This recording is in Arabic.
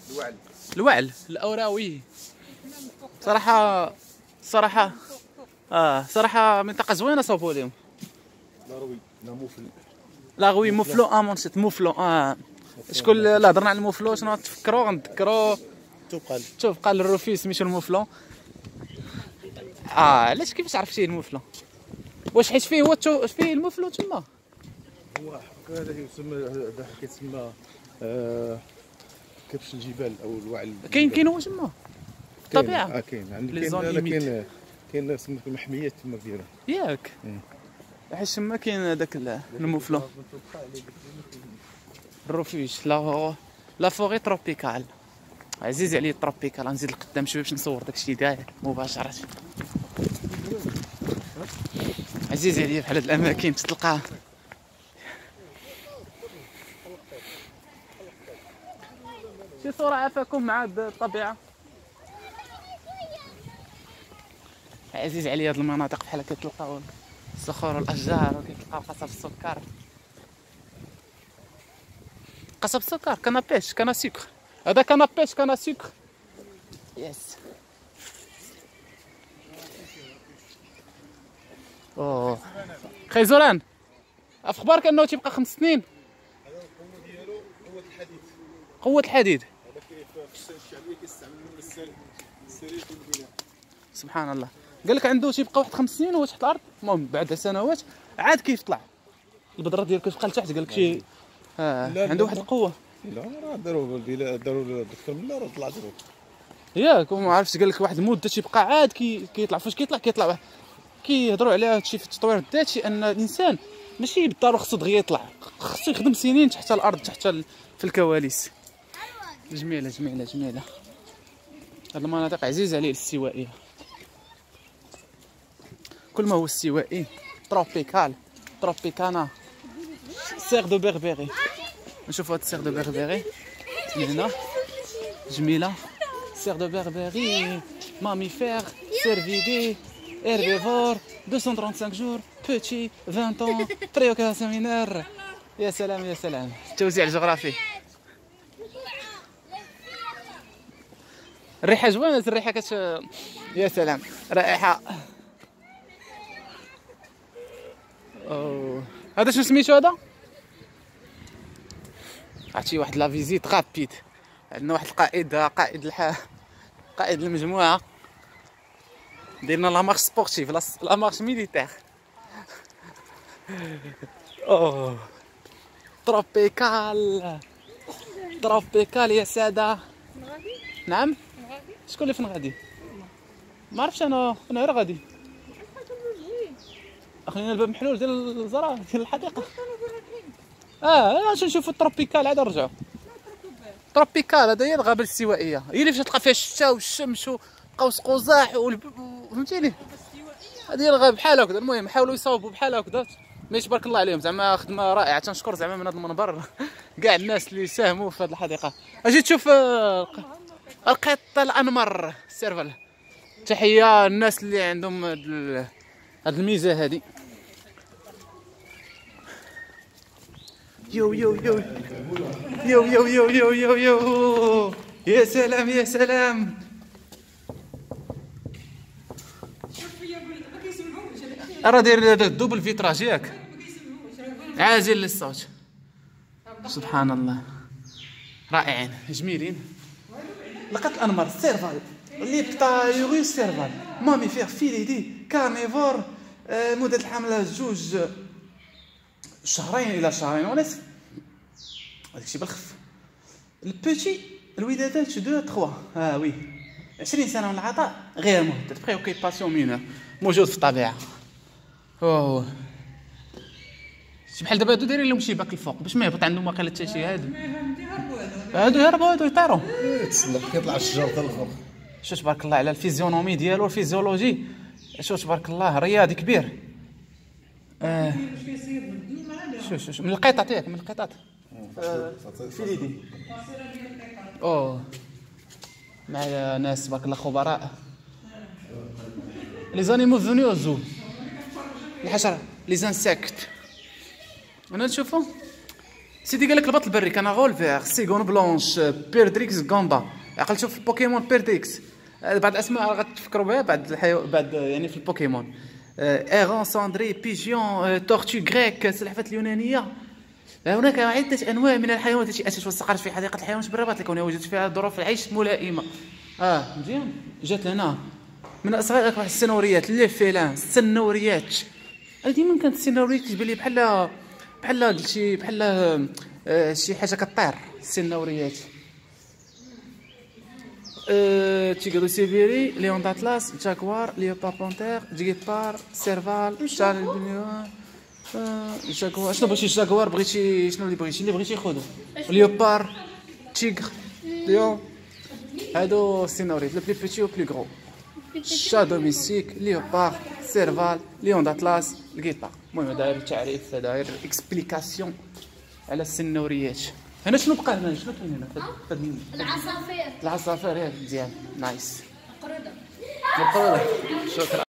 الوعل الاوراوي. صراحه صراحه صراحه منطقه زوينه صوبوا لهم. لا غوي موفلو مونشيت موفلو شكون لا هضرنا على الموفلو شنو تفكروا غنتذكروا توبقال الروفي سميتو الموفلو. علاش كيفاش عرفتيه الموفلو؟ واش حيت فيه هو فيه الموفلو تما؟ هو هذا يسمى هذا كيتسمى كبش الجبال او الوعل. كاين هو تما الطبيعه. كاين عندنا كاين سميتو المحميات تما ديالها ياك. حيت تما كاين هذاك الموفلو الروفيج لا فوري تروبيكال. عزيز عليا التروبيكال. غنزيد لقدام شويه باش نصور داكشي داير مباشره. عزيز عليا بحال هاد الاماكن تلقى شي صوره عافاكم مع الطبيعه. عزيز عليا هاد المناطق بحال هكا كتلقاو الصخور والاشجار وكتلقاو قصب السكر. قصب السكر كنابيش كنا سكر. هذا كنابيش كنا سكر. يس. اوه خيزران اخبارك انه تيبقى 5 سنين؟ هذا القوه ديالو قوه الحديد. قوه الحديد. هذا في السنه الشعبيه كيستعمل السرير في البناء. سبحان الله. قال لك عنده تيبقى واحد 5 سنين هو تحت الارض. المهم بعد سنوات عاد كيطلع البذره ديالو كتبقى لتحت. قال لك شي عنده واحد القوه. لا راه داروا الدكتور ملا راه طلع دروك ياك. وما عرفتش قال لك واحد المده تيبقى عاد كيطلع. فاش كيطلع كيهضروا عليها هادشي في التطوير الذاتي ان الانسان ماشي بالضروره خصو دغيا يطلع. خصو يخدم سنين تحت الارض تحت في الكواليس. جميله جميله جميله. هاد المناطق عزيزه عليه الاستوائيه. كل ما هو استوائي تروبيكانا. سيغ دو بيربيري. نشوفوا هاد السيغ دو بيربيري من هنا جميله. سيغ دو بيربيري ماميفير سيرفيدي herbivore 235 jours petit 20 ans préoccupation mineure. يا سلام يا سلام. التوزيع الجغرافي. الريحه زوينه. الريحه يا سلام رائحه. هذا شنو سميتو هذا؟ عرفتي واحد لا فيزيت رابيد. عندنا واحد قائد المجموعه درنا لا مارش سبورتيف لا مارش ميليتير. تروبيكال يا ساده. نعم. شكون اللي فين غادي؟ ما عرفتش انا غير غادي. خلينا الباب محلول ديال الزرع ديال الحديقه. اش نشوفوا التروبيكال عاد نرجعوا. تروبيكال هذا هي الغابه الاستوائيه. هي اللي فاش تلقى فيها الشتا والشمس وقوس قزح فهمتيني. هذه هي الغابه بحال هكذا. المهم حاولوا يصاوبوا بحال هكذا. مي تبارك الله عليهم زعما خدمه رائعه. تنشكر زعما من هذا المنبر كاع الناس اللي ساهموا في هذه الحديقه. اجي تشوف القط الانمر السيرفل. تحيه الناس اللي عندهم هذه الميزه هذه. يو يو يو يو يو يو يو يو يو. يا سلام يا سلام. راه داير الدوبل فيتراج ياك عاجل للصوت. سبحان الله رائعين جميلين. لقيت الانمر سيرفال ليبتايروس سيرفال ماميفير فيليدي كارنيفور. مدة الحملة 2 شهرين إلى شهرين ونصف. هادشي بالخف. البوتي الودادات 2 3 وي 20 سنة من العطاء غير مهدد بريوكيباسيون مينور موجود في الطبيعة. شي بحال دابا هادو دايرين لهم شي باك الفوق باش ما يهبط عندهم واقيلا حتى شي. هادو يهربوا هادو يطيروا. تسلق كيطلع الشجر حتى الفوق. شوف تبارك الله على الفيزيونومي ديالو الفيزيولوجي. شوف تبارك الله رياضي كبير. شوف من القطط ياك من القطط فيليدي. مع ناس تبارك الله خبراء. لي زانيمو فونيو زو الحشرة لي زانسيكت. انا نشوفو سيدي قال لك البط البري كان غولفير سيغون بلونش بيردريكس غوندا. عقلتو في البوكيمون بيردريكس بعض الاسماء غتفكروا بها بعد يعني في البوكيمون. ايغون ساندري بيجيون تورتو غريك السلحفات اليونانيه. هناك عدة أنواع من الحيوانات التي أتت واستقرت في حديقة الحيوانات بالرباط الكونية وجدت فيها ظروف العيش ملائمة. مزيان جات لهنا من أصغر أكبر السنوريات لي فيلان السنوريات. أنا ديما كانت السنوريات كتبان لي بحال قلتي بحال شي حاجة كطير السنوريات. تيغرو سيبيري ليون داتلاس جاكوار ليوبار بونتير جيبار سيرفال شارل جاكوار. شنو بغيتي جاكوار بغيتي شنو اللي بغيتي خذو ليوبار تيغر ليون هادو السينوريت لو بلي بيتي و بلي غرو شا دوميستيك ليوبار سيرفال ليون داتلاس الكيبار. المهم داير تعريف داير اكسبليكاسيون على السنوريات. هنا شنو بقى هنا شنو كاين هنا العصافير العصافير ياك مزيان نايس القردة القردة شكرا.